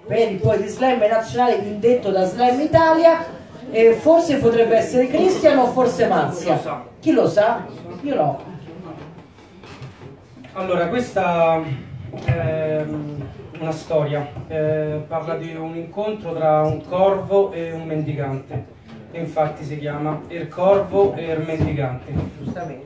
per il poeta slam nazionale indetto da Slam Italia, e forse potrebbe essere Cristian o forse Marzia. Chi lo sa? Io no. Allora, questa è una storia, parla di un incontro tra un corvo e un mendicante, e infatti si chiama Il corvo e il mendicante. Giustamente.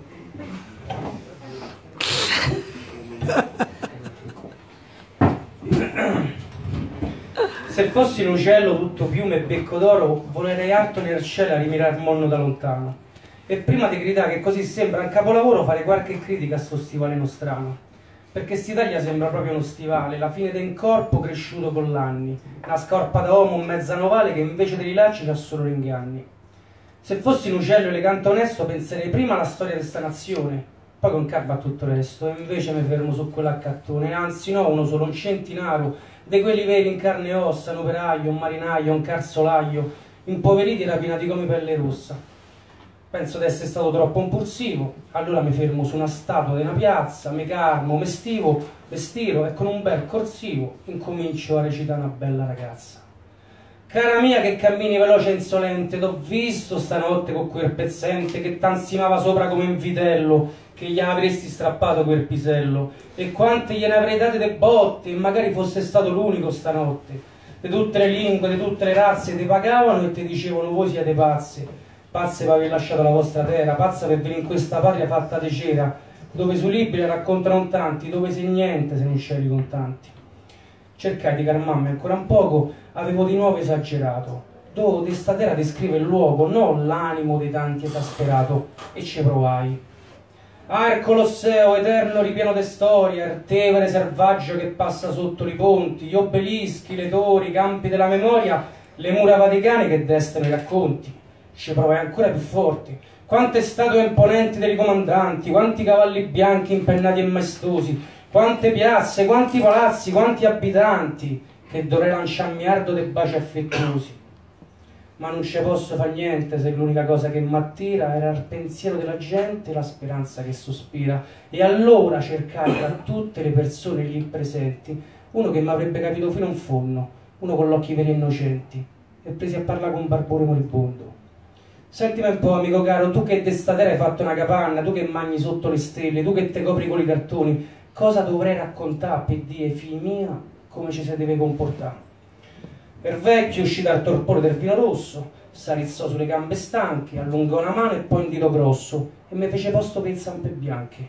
Se fossi un uccello tutto piume e becco d'oro, volerei alto nel cielo a rimirare il mondo da lontano. E prima di gridare che così sembra un capolavoro, fare qualche critica a sto stivale nostrano. Perché st'Italia sembra proprio uno stivale, la fine del corpo cresciuto con l'anni, una scorpa da uomo, un mezza novale che invece dei rilacci c'ha solo ringanni. Se fossi un uccello elegante e onesto, penserei prima alla storia di sta nazione, poi con calma a tutto il resto, e invece mi fermo su quell'accattone, anzi no, uno solo, un centinario, di quelli veri in carne e ossa, un operaio, un marinaio, un carzolaio, impoveriti e rapinati come pelle rossa. Penso di essere stato troppo impulsivo, allora mi fermo su una statua di una piazza, mi calmo, mi stiro e con un bel corsivo incomincio a recitare una bella ragazza. Cara mia che cammini veloce e insolente, t'ho visto stanotte con quel pezzente che t'ansimava sopra come un vitello, che gli avresti strappato quel pisello, e quante gliene avrei date de botte, e magari fosse stato l'unico stanotte. Di tutte le lingue, di tutte le razze, ti pagavano e ti dicevano voi siete pazze, pazze per aver lasciato la vostra terra, pazza per venire in questa patria fatta di cera, dove sui libri raccontano tanti, dove sei niente se non scegli contanti. Cercai di calmarmi ancora un poco, avevo di nuovo esagerato. Dovevo di sta terra descrivere il luogo, non l'animo dei tanti esasperato, e ci provai. Ah, il Colosseo eterno ripieno di storia, il Tevere selvaggio che passa sotto i ponti, gli obelischi, le torri, i campi della memoria, le mura vaticane che destano i racconti. Ci provai ancora più forti. Quante statue imponenti dei comandanti, quanti cavalli bianchi impennati e maestosi, quante piazze, quanti palazzi, quanti abitanti, che dovrei lanciare miliardo dei baci affettuosi. Ma non ci posso fare niente se l'unica cosa che m'attira era il pensiero della gente e la speranza che sospira. E allora cercai tra tutte le persone lì presenti uno che mi avrebbe capito fino a un fondo, uno con gli occhi veri e innocenti, e presi a parlare con un barbone moribondo. Sentimi un po', amico caro, tu che d'estate hai fatto una capanna, tu che mangi sotto le stelle, tu che te copri con i cartoni, cosa dovrei raccontare per dire, figli mia, come ci si deve comportare? Il vecchio uscì dal torpore del vino rosso, s'arizzò sulle gambe stanche, allungò una mano e poi un dito grosso e mi fece posto per zampe bianche.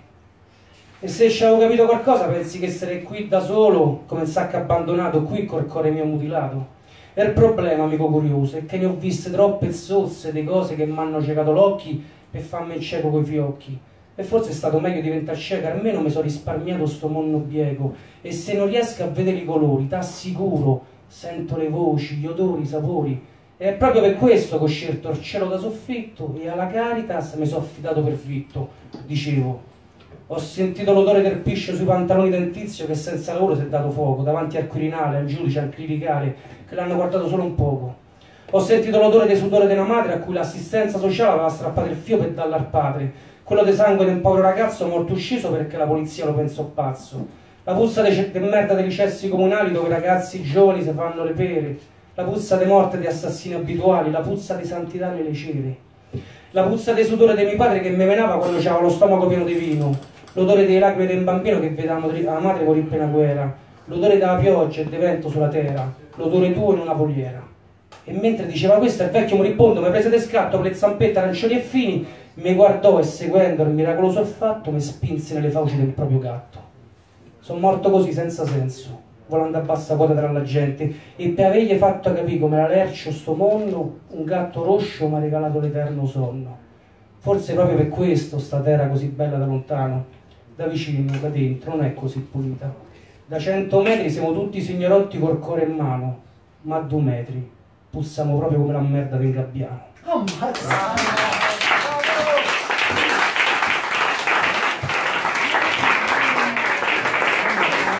E se ci avevo capito qualcosa, pensi che sarei qui da solo, come un sacco abbandonato, qui col cuore mio mutilato? E il problema, amico curioso, è che ne ho viste troppe zozze di cose che mi hanno ciecato l'occhi per farmi cieco coi fiocchi. E forse è stato meglio diventare cieca, almeno mi sono risparmiato sto mondo bieco. E se non riesco a vedere i colori, t'assicuro, sento le voci, gli odori, i sapori. E è proprio per questo che ho scelto il cielo da soffitto e alla Caritas mi sono affidato per vitto. Dicevo, ho sentito l'odore del piscio sui pantaloni del tizio che senza lavoro si è dato fuoco davanti al Quirinale, al giudice, al clericale, che l'hanno guardato solo un poco. Ho sentito l'odore dei sudore di una madre a cui l'assistenza sociale aveva strappato il fio per darlo al padre, quello di sangue di un povero ragazzo morto ucciso perché la polizia lo pensò pazzo. La puzza di merda dei cessi comunali dove i ragazzi giovani si fanno le pere, la puzza di morte di assassini abituali, la puzza di santità nelle cere, la puzza dei sudore di mio padre che mi menava quando c'aveva lo stomaco pieno di vino, l'odore delle lacrime di un bambino che vedevamo la madre morire in piena guerra, l'odore della pioggia e del vento sulla terra, l'odore tuo in una poliera. E mentre diceva questo il vecchio moribondo mi prese di scatto con le zampette arancioni e fini, mi guardò e seguendo il miracoloso affatto mi spinse nelle fauci del proprio gatto. Sono morto così senza senso, volando a bassa quota tra la gente, e per avergli fatto capire come era lercio sto mondo, un gatto roscio mi ha regalato l'eterno sonno. Forse proprio per questo sta terra così bella da lontano, da vicino, da dentro, non è così pulita. Da 100 metri siamo tutti signorotti col cuore in mano, ma a 2 metri pussiamo proprio come la merda del gabbiano. Oh,